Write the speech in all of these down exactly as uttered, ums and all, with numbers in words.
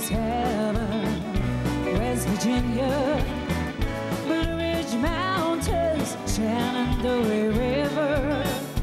was heaven. West Virginia, Blue Ridge Mountains, Shenandoah River.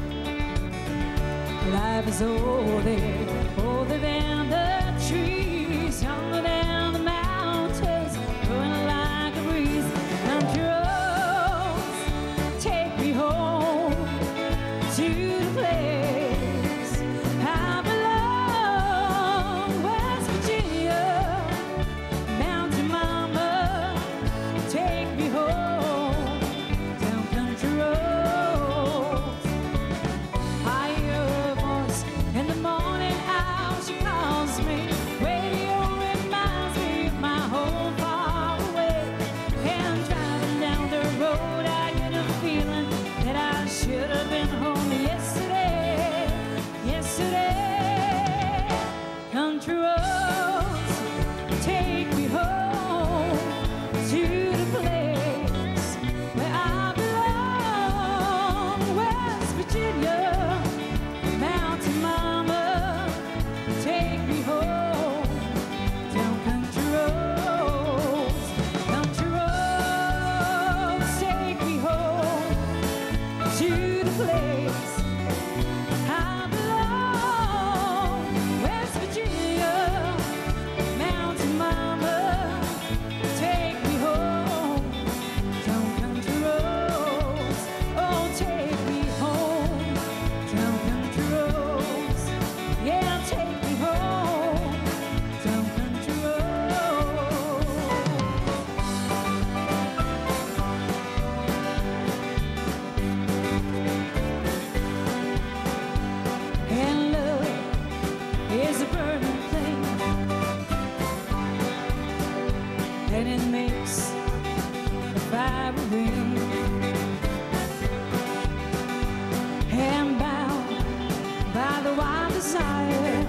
Life is older, older than the trees, younger than the mountains, blowing like a breeze. Country roads, take me home to the place I belong. West Virginia, mountain mama, take me home down country roads. I hear a voice in the morning hour, she calls me. Radio reminds me of my home far away. And driving down the road, I get a feeling that I should have been home yesterday, yesterday. Country roads, take me home to the place where I belong. West Virginia, mountain mama, take me home down country roads. Country roads, take me home to the place I belong. West Virginia, mountain mama, take me home down country roads. Oh, take me home down country roads. Yeah, take me home down country roads. And love is a burning thing, and it makes the fire ring. And bound by the wild desire,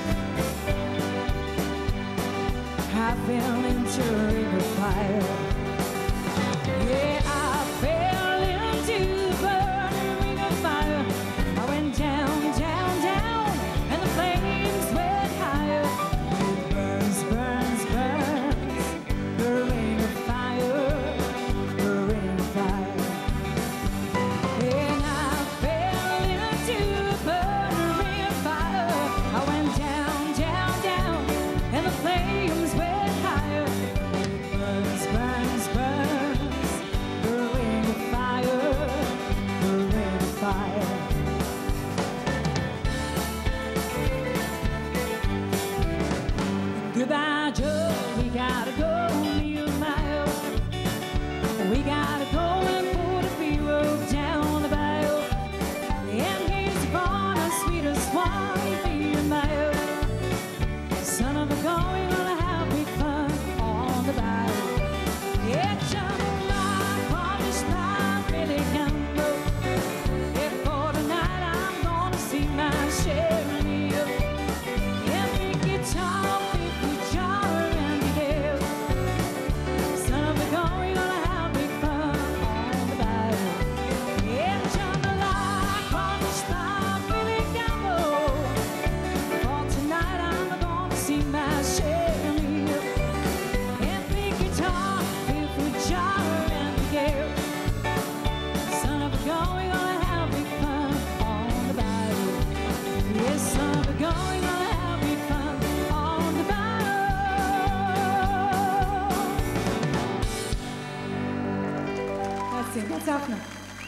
I fell into a ring of fire. Yeah, I fell into the burning ring of fire. I went down, down, down, and the flames went higher. It burns, burns, burns, the ring of fire, the ring of fire. And I fell into the burning ring of fire. I went down, down, down, and the flames went higher. It burns, burns, burns, the ring of fire, the ring of fire. Goodbye, Joe, we gotta go a mile. We gotta go and put a road down the bayou. And gaze upon a sweeter swan, feet a mile. Son of a gun, we're gonna have big fun on the bayou. Yeah, John, my promise, I really can go. Yeah, for tonight I'm gonna see my share of you. And big guitar, big guitar, and the gale. Son of a gun, we're gonna have big fun on the bayou. Yeah, John, my promise, I really can go. For tonight I'm gonna see my share of you. And big guitar, big guitar, and the gale. Son of a gun, we're gonna have big fun on the bayou. Yes, son of a gun, we're gonna have big fun on the bayou. That's it, that's enough now.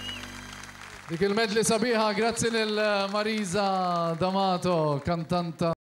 Dik il-medli sabiħa, grazzi lil Marisa D'Amato, kantanta